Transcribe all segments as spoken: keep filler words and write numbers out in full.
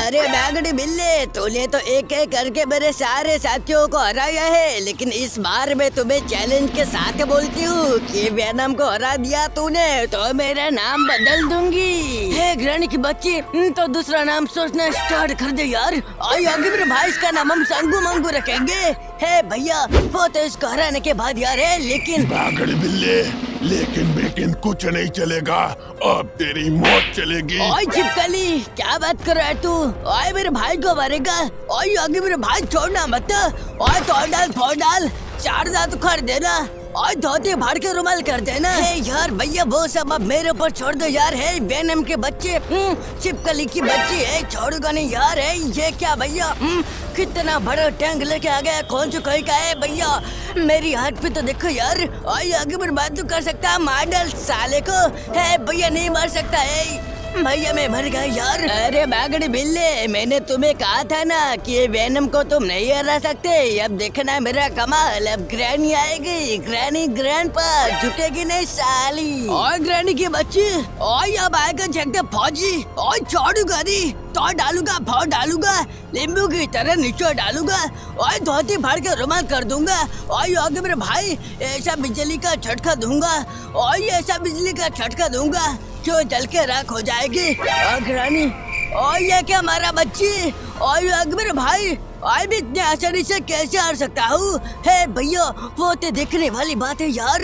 अरे बैगड़ी बिल्ले, तूने तो एक एक करके मेरे सारे साथियों को हराया है, लेकिन इस बार मैं तुम्हें चैलेंज के साथ बोलती हूँ कि वेनम को हरा दिया तूने तो मेरा नाम बदल दूंगी। हे ग्रैनी की बच्ची, तो दूसरा नाम सोचना स्टार्ट कर दे यार। आई आगे मेरे भाई, इसका नाम हम संगू मंगू रखेंगे। हे भैया, वो तो इसको हराने के बाद यार है, लेकिन बैगड़ी बिल्ले, लेकिन बेकिन कुछ नहीं चलेगा, अब तेरी मौत चलेगी। ओए चिपकली, क्या बात कर रहा है तू? ओए मेरे भाई को मारेगा? ओए आगे मेरे भाई छोड़ना मत। ओए तोड़ डाल फोड़ डाल, चार दांत उखाड़ देना और धोती फाड़ के रुमाल कर देना। है यार भैया, वो सब अब मेरे ऊपर छोड़ दो यार। है वेनम के बच्चे, चिपकली की बच्ची है, छोड़ूंगा नहीं यार। है ये क्या भैया, कितना बड़ा टैंक लेके आ गया, कौन सा कोई का है भैया? मेरी हाथ पे तो देखो यार। और आगे बर्बाद तो कर सकता है, मार डाल साले को। है भैया, नहीं मार सकता है भैया, मैं मर गया यार। अरे बैगड़ी बिल्ले, मैंने तुम्हें कहा था ना कि ये वेनम को तुम नहीं हरा सकते। अब देखना मेरा कमाल, अब ग्रैनी आएगी, ग्रैनी ग्रैंड पर झुकेगी नहीं साली। और ग्रैनी की बच्ची, और अब आएगा झगड़े फौजी, और छोड़ूंगा नहीं, तो डालूंगा फोड़ डालूंगा, नींबू की तरह नीचे डालूंगा और धोती फाड़ के रुमाल कर दूंगा। और आगे मेरे भाई, ऐसा बिजली का झटका दूंगा, और ऐसा बिजली का झटका दूंगा जो जल के राख हो जाएगी। ग्रैनी, और ये क्या मारा बच्ची? और अकबर भाई, आई भी इतने आसानी से कैसे हार सकता हूँ? है भैया, वो तो देखने वाली बात है यार।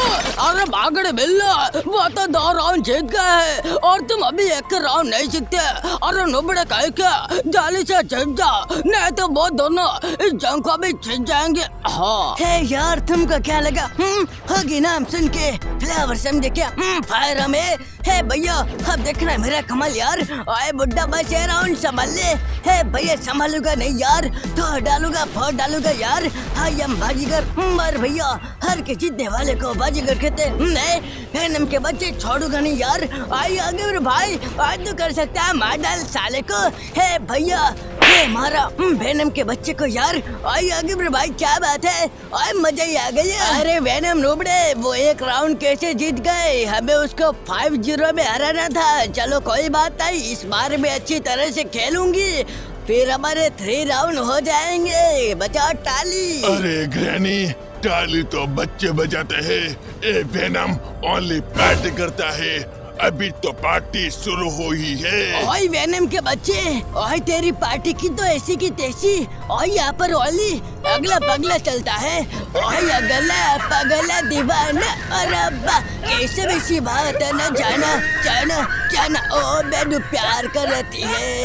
अरे बागड़े बिल्ला, वो तो दो राउंड जीत गए है और तुम अभी एक राउंड नहीं जीतते। अरे नुबड़े कहे क्या, जाली से जीत जा, नहीं तो वो दोनों इस जंग को भी जीत जाएंगे। हाँ है यार, तुमको क्या लगा? हम्म होगी नाम सुन के फ्लेवर समझे क्या? हम्म फायर हमें है भैया, अब देखना मेरा कमाल यार। आए बुड्ढा बचे राउंड संभाल ले। है भैया, संभालूंगा नहीं यार, तो डालूंगा फोड़ डालूंगा यार। हाँ हम बाजीगर, मर भैया, हर के जीतने वाले को बाजीगर कहते। नहीं वेनम के बच्चे, छोड़ूंगा नहीं यार। आई आगे मेरे भाई, आज तो कर सकता है, मार डाल साले को। है भैया, ये मारा वेनम के बच्चे को यार। आई आगे मेरे भाई, क्या बात है, आई मजा ही आ गया। अरे वेनम नोबड़े, वो एक राउंड कैसे जीत गए? हमें उसको फाइव जीरो में हराना था। चलो कोई बात नहीं, इस बार मैं अच्छी तरह से खेलूंगी, फिर हमारे थ्री राउंड हो जाएंगे। बजाओ ताली। अरे ग्रैनी, ताली तो बच्चे बजाते हैं, ए वेनम ओनली पार्टी करता है, अभी तो पार्टी शुरू हुई है। ओए वेनम के बच्चे, ओए तेरी पार्टी की तो ऐसी की तैसी, और यहाँ पर ओली अगला पगला चलता है। ओए अगला पगला दीवाना, अरे बा कैसे वैसी बात है ना, जाना जाना जाना, ओ मैंने प्यार करती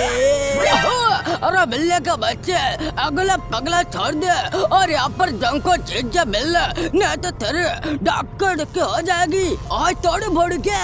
है। अरे बिल्ले का बच्चे, अगला पगला छोड़ दे और यहाँ पर जंग को जीत जा बिल्ले, नहीं तो तेरे डक्कर डक्के हो जाएगी। और तोड़ फोड़ के,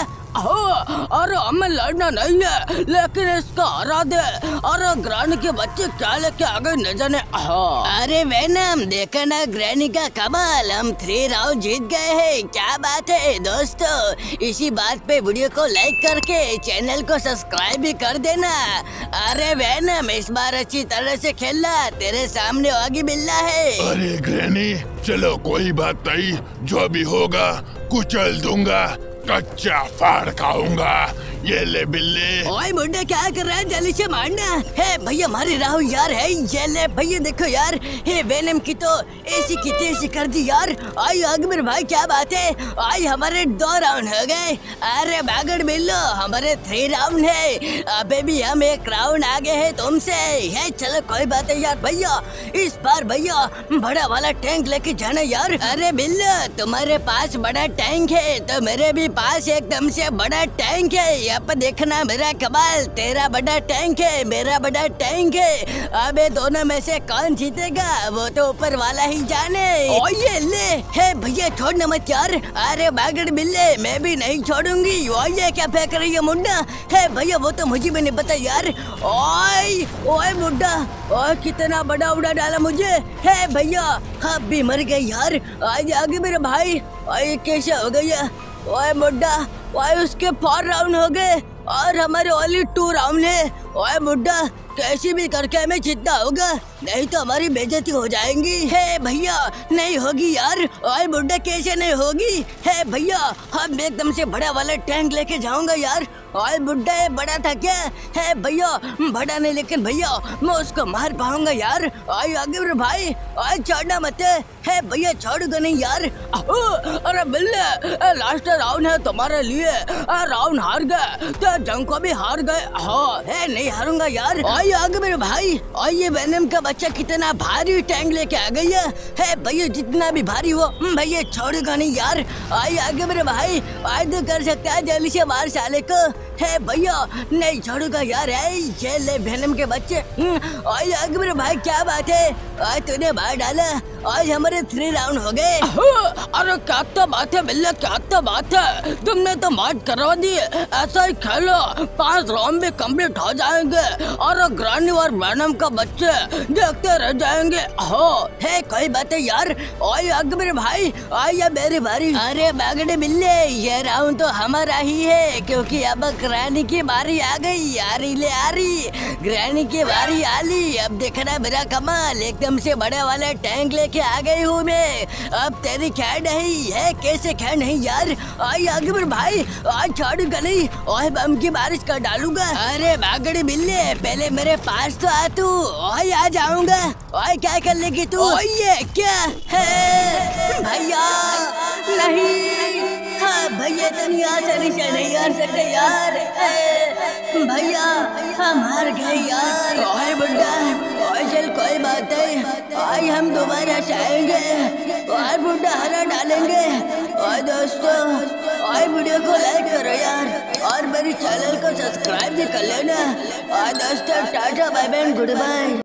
अरे हमें लड़ना नहीं है, लेकिन इसको हरा दे। अरे ग्रैनी के बच्चे क्या लेके आ गए न जाने। अरे वेनम, देखा ना ग्रैनी का कमाल, हम थ्री राउंड जीत गए हैं। क्या बात है दोस्तों, इसी बात पे वीडियो को लाइक करके चैनल को सब्सक्राइब भी कर देना। अरे वेनम, इस बार अच्छी तरह से खेलना, तेरे सामने आगे बिल्ला है। अरे ग्रैनी, चलो कोई बात नहीं, जो भी होगा कुचल दूंगा, कच्चा फाड़ खाऊंगा। ये ले बिल्ले। ओए मुंडा, क्या कर रहा है? जल्दी से मारना है भैया, मारे राहु यार। है ये ले भैया, देखो यार, हे वेनम की तो ऐसी की तैसी कर दी यार। आई अकबर भाई, क्या बात है? आई हमारे दो राउंड हो गए। अरे बागड़ बिल्लो, हमारे थ्री राउंड है, अबे भी हम एक राउंड आगे है तुमसे। है चलो कोई बात है यार। भैया इस बार भैया बड़ा वाला टैंक लेके जाना यार। अरे बिल्लो, तुम्हारे पास बड़ा टैंक है तो मेरे भी पास एकदम से बड़ा टैंक है। अब देखना मेरा कमाल, तेरा बड़ा टैंक है, मेरा बड़ा टैंक है। अबे दोनों में से कौन जीतेगा वो तो ऊपर वाला ही जाने। ओ ये ले, है भैया छोड़ना मत यार। अरे बागड़ बिल्ले, मैं भी नहीं छोड़ूंगी। ओ ये क्या फेंक रही है मुंडा? है भैया, वो तो मुझे भी नहीं पता यार। ओए ओए मुंडा, ओए कितना बड़ा उड़ा डाला मुझे। है भैया, अब भी मर गए यार। आज आगे मेरे भाई, ओए कैसे हो गया? ओए मुड्डा, ओए उसके फोर राउंड हो गए और हमारे ओनली टू राउंड है। ओए मुड्डा, कैसी भी करके हमें जीतना होगा, नहीं तो हमारी बेइज्जती हो जाएंगी। है भैया, नहीं होगी यार। ओए मुड्डा, कैसे नहीं होगी? है भैया, हम एकदम से बड़ा वाला टैंक लेके जाऊंगा यार। ओए बुड्ढा है, बड़ा था क्या है भैया? बड़ा नहीं लेकिन भैया मैं उसको मार पाऊंगा यार। ओए आगे मेरे भाई, ओए छोड़ना मत है भैया, छोड़ूंगा नहीं यार। अहो, अरे बिल्ले लास्ट राउंड है तुम्हारे लिए, राउंड हार गए तो जंग को भी हार गए। हाँ है नहीं हारूंगा यार। ओए आगे मेरे भाई, ओए ये वेनम का बच्चा कितना भारी टैंक लेके आ गई है, है भैया जितना भी भारी हो भैया छोड़ूंगा नहीं यार। आई आगे मेरे भाई, आज तो कर सकता है जल्दी से मार साले को, है भैया नहीं छोड़ूंगा यार। है ये ले वेनम के बच्चे। आई आगे मेरे भाई क्या बात है, आज तूने मार डाला, आज हमारे थ्री राउंड हो गए। अरे क्या तो बात है बिल्ला, क्या तो बात है, तुमने तो मार करवा दी। ऐसा ही खेलो, पांच राउंड भी कंप्लीट हो जाएंगे और ग्रानी और वेनम का बच्चे देखते रह जाएंगे। हो है कोई बात है यार। ओए आगे मेरे भाई, आइए मेरी बारी। अरे बागड़े बिल्ले ये राउंड तो हमारा ही है, क्योंकि अब ग्रानी की बारी आ गई। आ रही ले आ रही, ग्रानी की बारी आ ली। अब देखना मेरा कमाल, एकदम से बड़े वाले टैंक लेके आ गई हूँ मैं। अब तेरी खैर नहीं है, कैसे खैर नहीं यार। आई आगे मेरे भाई, आज छोड़ूंगा नहीं, और बम की बारिश कर डालूंगा। अरे बागड़ी बिल्ले पहले मेरे पास तो आ तू, और आ जाऊंगा। और क्या कर लेगी तू? ये क्या है भैया? नहीं हाँ भैया तुम आसानी से नहीं कर सकते यार। भैया हम हार गए यार। ओए बुड्ढा, ओए चल कोई बात नहीं, आज हम दोबारा आएंगे और बुड्ढा हरा डालेंगे। और दोस्तों और वीडियो को लाइक करो यार, और मेरे चैनल को सब्सक्राइब भी कर लेना। और दोस्तों टाटा बाय बाय गुड बाय।